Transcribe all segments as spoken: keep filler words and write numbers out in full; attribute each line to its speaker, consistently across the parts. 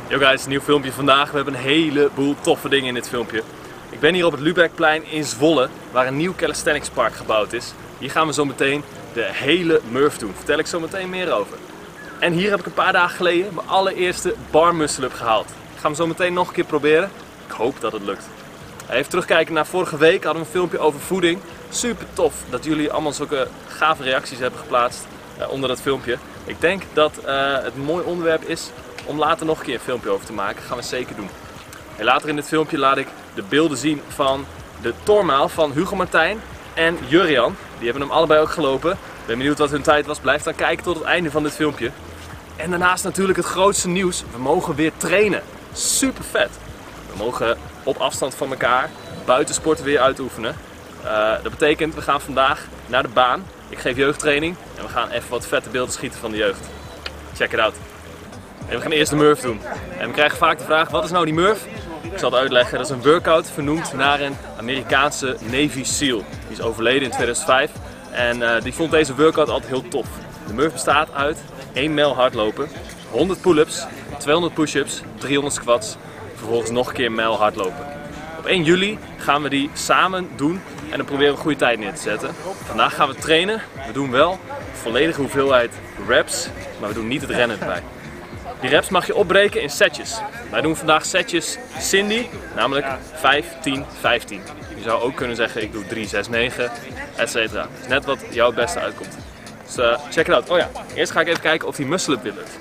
Speaker 1: Yo guys, een nieuw filmpje vandaag. We hebben een heleboel toffe dingen in dit filmpje. Ik ben hier op het Lübeckplein in Zwolle, waar een nieuw calisthenics park gebouwd is. Hier gaan we zo meteen de hele Murph doen. Daar vertel ik zo meteen meer over. En hier heb ik een paar dagen geleden mijn allereerste bar muscle-up gehaald. Ik ga hem zo meteen nog een keer proberen. Ik hoop dat het lukt. Even terugkijken naar vorige week, hadden we een filmpje over voeding. Super tof dat jullie allemaal zulke gave reacties hebben geplaatst uh, onder dat filmpje. Ik denk dat uh, het een mooi onderwerp is om later nog een keer een filmpje over te maken. Dat gaan we zeker doen. En later in dit filmpje laat ik de beelden zien van de Tormaal van Hugo Martijn en Jurrian. Die hebben hem allebei ook gelopen. Ik ben benieuwd wat hun tijd was. Blijf dan kijken tot het einde van dit filmpje. En daarnaast natuurlijk het grootste nieuws. We mogen weer trainen. Super vet. We mogen op afstand van elkaar buitensporten weer uitoefenen. Uh, dat betekent, we gaan vandaag naar de baan. Ik geef jeugdtraining en we gaan even wat vette beelden schieten van de jeugd. Check it out. En we gaan eerst de Murph doen. En we krijgen vaak de vraag, wat is nou die Murph? Ik zal het uitleggen. Dat is een workout vernoemd naar een Amerikaanse Navy SEAL. Die is overleden in tweeduizend vijf en uh, die vond deze workout altijd heel tof. De Murph bestaat uit één mijl hardlopen, honderd pull-ups, tweehonderd push-ups, driehonderd squats, vervolgens nog een keer een mijl hardlopen. Op één juli gaan we die samen doen en dan proberen we een goede tijd neer te zetten. Vandaag gaan we trainen. We doen wel een volledige hoeveelheid reps, maar we doen niet het rennen erbij. Die reps mag je opbreken in setjes. Wij doen vandaag setjes Cindy, namelijk vijf, tien, vijftien. Je zou ook kunnen zeggen ik doe drie, zes, negen, et cetera. Het is net wat jou het beste uitkomt. Dus uh, check it out. Oh ja, eerst ga ik even kijken of die muscle-up weer lukt.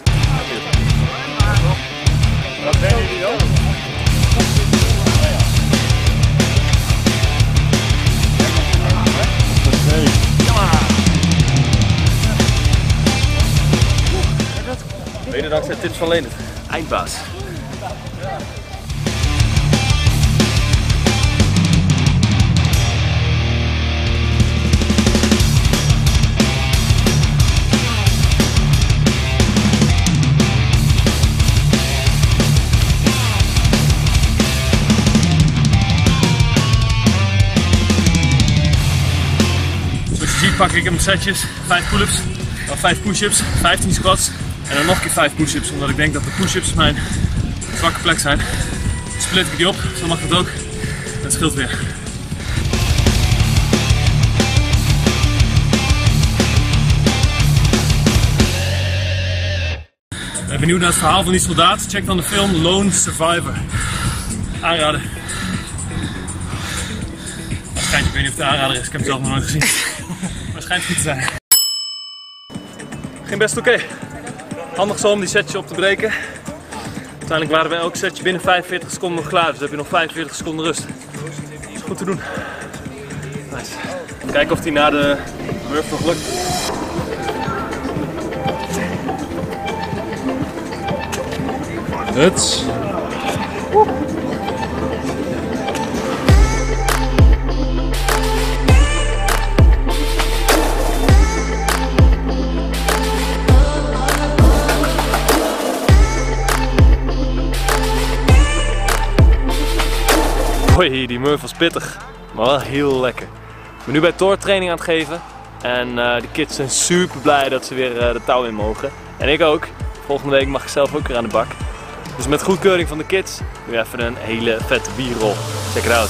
Speaker 1: Wat ben je die ook? Mede dankzij tips van Leendert, eindbaas. Zoals je ziet pak ik hem setjes, vijf pull-ups, dan vijf push-ups, vijftien squats. En dan nog een keer vijf push-ups, omdat ik denk dat de push-ups mijn zwakke plek zijn. Dan split ik die op, zo mag dat ook. Dat scheelt weer. Ik ben benieuwd naar het verhaal van die soldaat. Check dan de film Lone Survivor. Aanraden. Waarschijnlijk, ik weet niet of het een aanrader is, ik heb het zelf nog nooit gezien. Maar het schijnt goed te zijn. Ging best oké. Okay. Handig zo om die setje op te breken. Uiteindelijk waren we elk setje binnen vijfenveertig seconden nog klaar, dus dan heb je nog vijfenveertig seconden rust. Dat is goed te doen. Nice. Kijken of die na de Murph nog lukt. Huts. Hoi, die Murph was pittig, maar wel heel lekker. Ik ben nu bij Thor training aan het geven en uh, de kids zijn super blij dat ze weer uh, de touw in mogen. En ik ook. Volgende week mag ik zelf ook weer aan de bak. Dus met goedkeuring van de kids, nu even een hele vette bierrol. Check it out.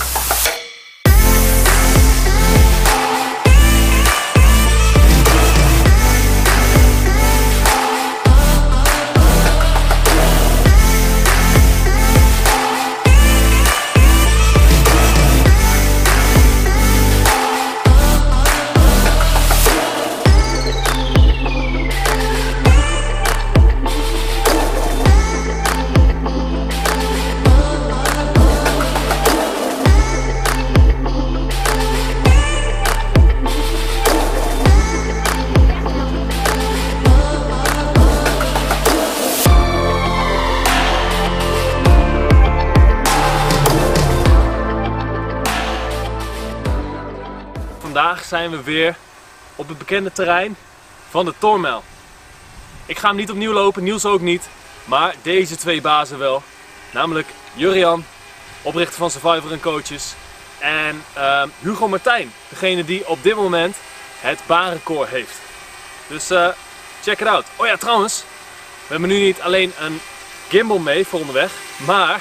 Speaker 1: Vandaag zijn we weer op het bekende terrein van de Tormaal. Ik ga hem niet opnieuw lopen, Niels ook niet, maar deze twee bazen wel. Namelijk Jurrian, oprichter van Survivor en Coaches, en uh, Hugo Martijn, degene die op dit moment het baanrecord heeft. Dus uh, check it out. Oh ja, trouwens, we hebben nu niet alleen een gimbal mee voor onderweg, maar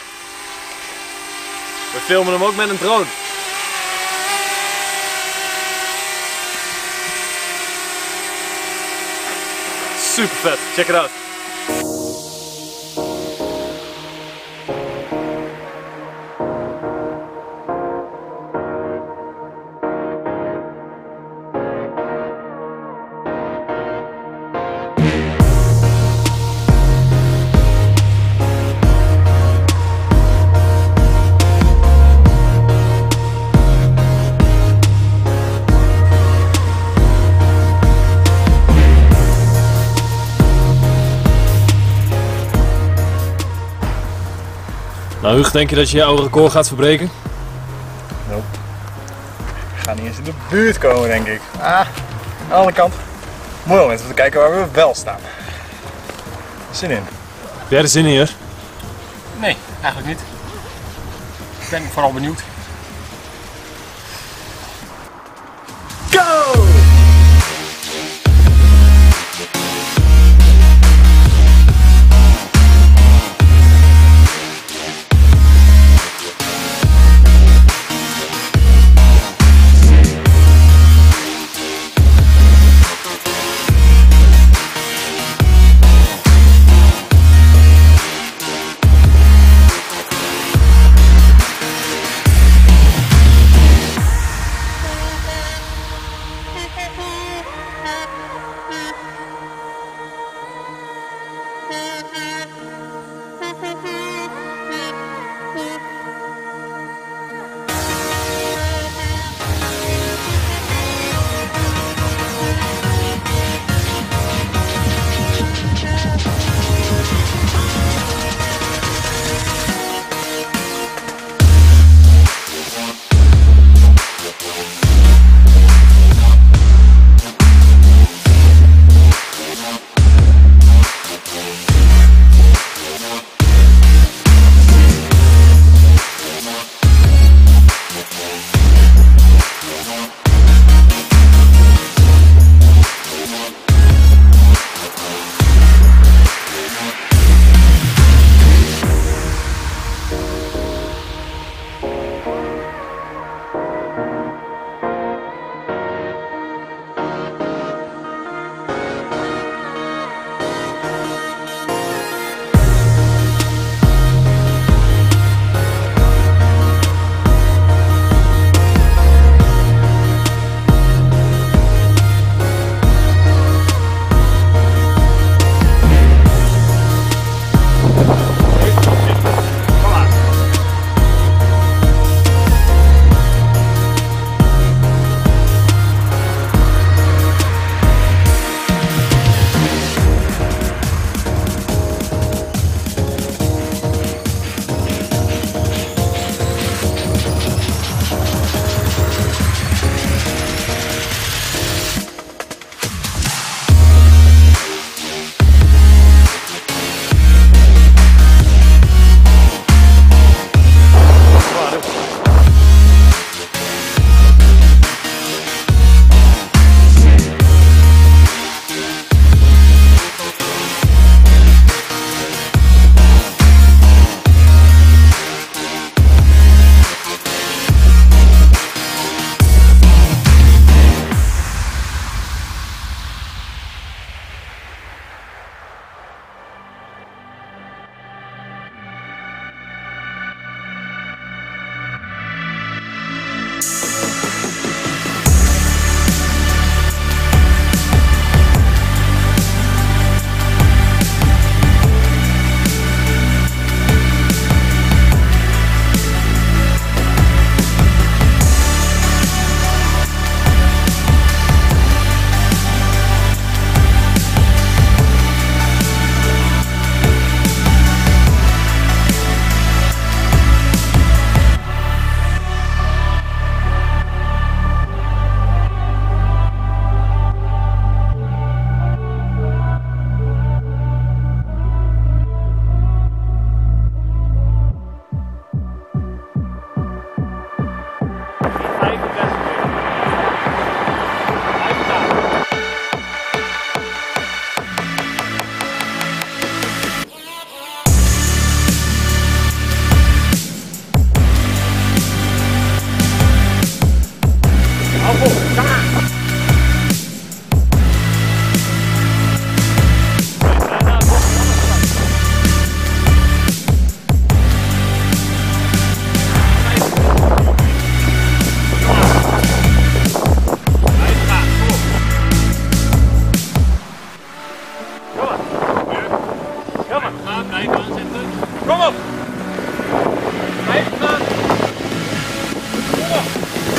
Speaker 1: we filmen hem ook met een drone. Super vet, check it out. Nou Huug, denk je dat je je oude record gaat verbreken?
Speaker 2: Nope. Ik ga niet eens in de buurt komen, denk ik. Ah, aan de andere kant, mooi om even te kijken waar we wel staan. Zin in.
Speaker 1: Heb jij er zin in hier?
Speaker 3: Nee, eigenlijk niet. Ik ben vooral benieuwd.
Speaker 2: Go!
Speaker 3: Kom op! Blijf gaan! Kom op!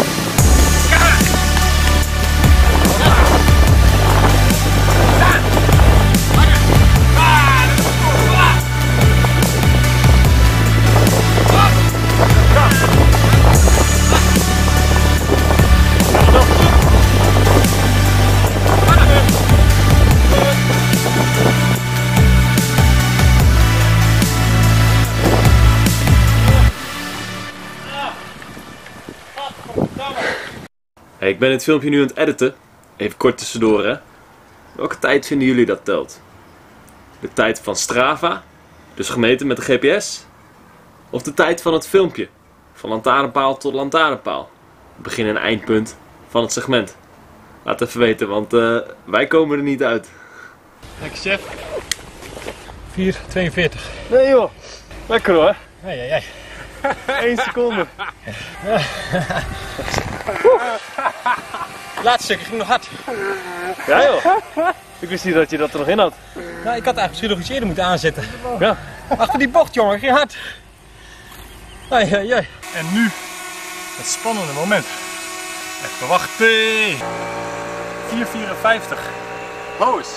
Speaker 1: Hey, ik ben het filmpje nu aan het editen. Even kort tussendoor hè. Welke tijd vinden jullie dat telt? De tijd van Strava, dus gemeten met de G P S? Of de tijd van het filmpje? Van lantaarnpaal tot lantaarnpaal. Het begin- en eindpunt van het segment. Laat even weten, want uh, wij komen er niet uit.
Speaker 3: Lekker chef. vier tweeënveertig.
Speaker 1: Nee joh, lekker hoor.
Speaker 3: Hé, hé, hé.
Speaker 1: Eén seconde.
Speaker 3: Laatste stukje ging nog hard.
Speaker 1: Ja joh. Ik wist niet dat je dat er nog in had.
Speaker 3: Nou, ik had eigenlijk misschien nog iets eerder moeten aanzetten.
Speaker 1: Ja.
Speaker 3: Achter die bocht, jongen, ging hard. Hé, hé, hé.
Speaker 2: En nu het spannende moment. Even wachten. vier vierenvijftig.
Speaker 1: Hoos.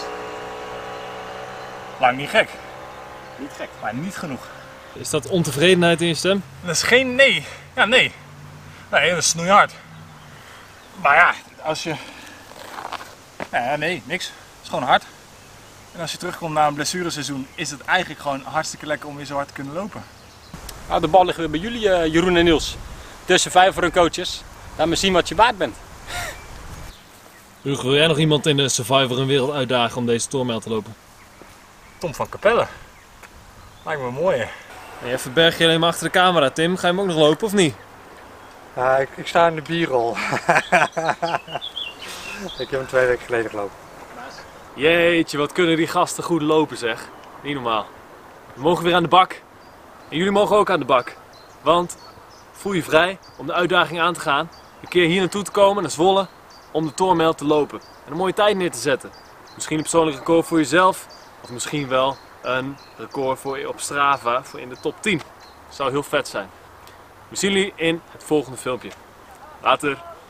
Speaker 2: Lang niet gek,
Speaker 1: Niet gek.
Speaker 2: maar niet genoeg.
Speaker 1: Is dat ontevredenheid in je stem?
Speaker 2: Dat is geen nee. Ja, nee. Nee, dat is snoeihard. Maar ja, als je... Ja, nee, niks. Het is gewoon hard. En als je terugkomt na een blessureseizoen, is het eigenlijk gewoon hartstikke lekker om weer zo hard te kunnen lopen.
Speaker 3: Nou, de bal ligt weer bij jullie, uh, Jeroen en Niels. Tussen vijver en coaches. Laat me zien wat je waard bent.
Speaker 1: Hugo, wil jij nog iemand in de Survivor een wereld uitdagen om deze toermijl te lopen?
Speaker 2: Tom van Capelle. Lijkt me mooi. Hè?
Speaker 1: En jij verberg je alleen maar achter de camera, Tim. Ga je hem ook nog lopen of niet?
Speaker 4: Ja, ik, ik sta in de bierrol. Ik heb hem twee weken geleden gelopen.
Speaker 1: Jeetje, wat kunnen die gasten goed lopen zeg. Niet normaal. We mogen weer aan de bak. En jullie mogen ook aan de bak. Want voel je vrij om de uitdaging aan te gaan. Een keer hier naartoe te komen, naar Zwolle, om de torenmijl te lopen. En een mooie tijd neer te zetten. Misschien een persoonlijk record voor jezelf. Of misschien wel een record voor je op Strava voor in de top tien. Dat zou heel vet zijn. We zien jullie in het volgende filmpje. Later.